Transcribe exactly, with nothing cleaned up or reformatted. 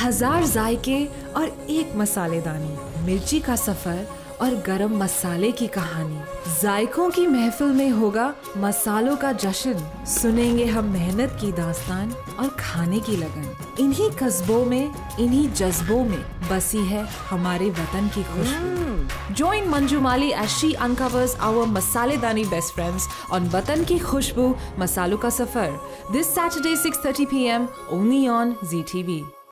हजार जायके और एक मसालेदानी, मिर्ची का सफर और गरम मसाले की कहानी। जायकों की महफिल में होगा मसालों का जश्न। सुनेंगे हम मेहनत की दास्तान और खाने की लगन। इन्हीं कस्बों में, इन्हीं जज्बों में बसी है हमारे वतन की खुशबू। Join Manju Mali as she uncovers our Masaledani best friends on Watan Ki Khushbu Masalon Ka Safar this Saturday six thirty p m only on Z T V.